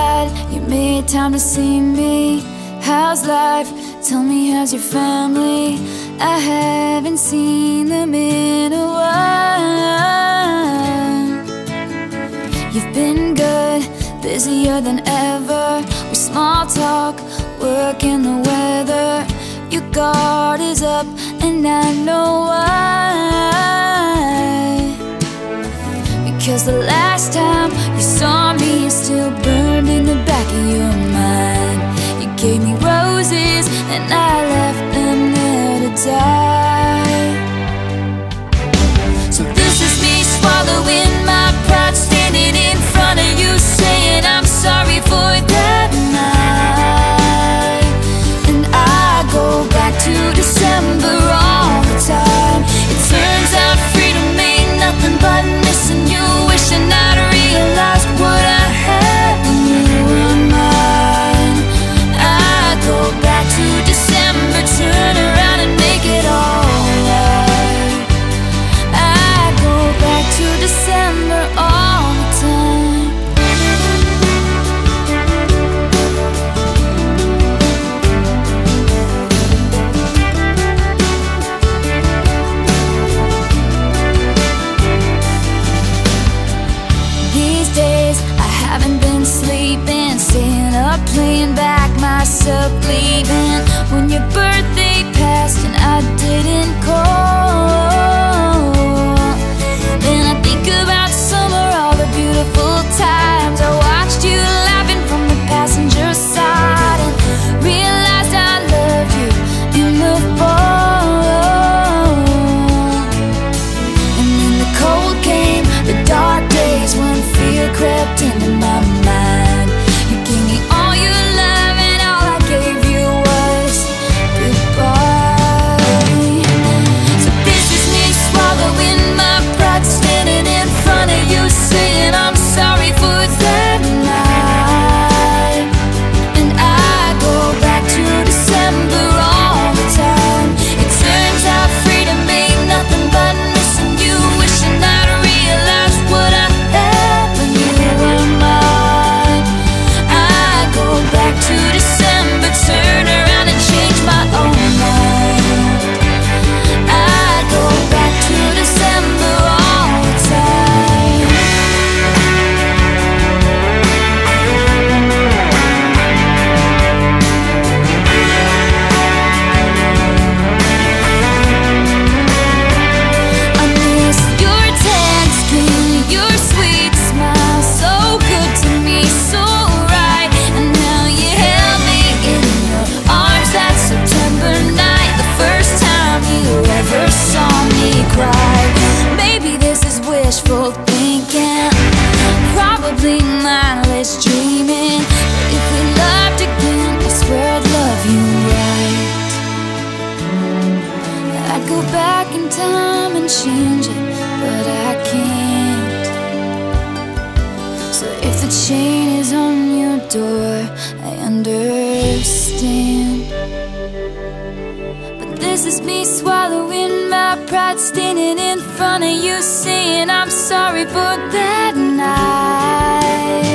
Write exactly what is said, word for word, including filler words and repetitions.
glad you made time to see me. How's life? Tell me, how's your family? I haven't seen them in a while. You've been good, busier than ever, with small talk, work and the weather. Your guard is up and I know why. Because the last time you saw me, it's still burned in the back of your mind. You gave me roses and I left them there to die. So this is me swallowing my pride, standing in front of you, saying I'm sorry for that night. And I go back to December all the time. It turns out freedom ain't nothing but missing you, wishing I'd realized what I had when you were mine. I go back to December, turn around and make it all right. I go back to December all the time. These days I haven't been sleeping, staying up playing back myself leaving. When your birthday passed and I didn't call, then I think about summer, all the beautiful times I watched you laughing from the passenger side, and realized I loved you in the fall. And then the cold came, the dark days when fear crept into my mind. You gave me all your love and all I gave you was goodbye. So this is me swallowing my pride, standing in front of you, saying I'm sorry for that night. And I go back to December all the time. It turns out freedom ain't nothing but missing you, wishing I'd realized what I had when you were mine. I go back to December, turn around and change my own mind. I go back to December all the time. I miss your tan skin, your sweet smile, so good to me, so right. And now you held me in your arms that September night, the first time you ever saw me cry. Maybe this is wishful thinking, probably mindless dreaming, but if we loved again, I swear I'd love you right. I'd go back in time and change it, but I can't. So if the chain is on your door, I understand. But this is me swallowing my pride, standing in front of you, saying I'm sorry for that night.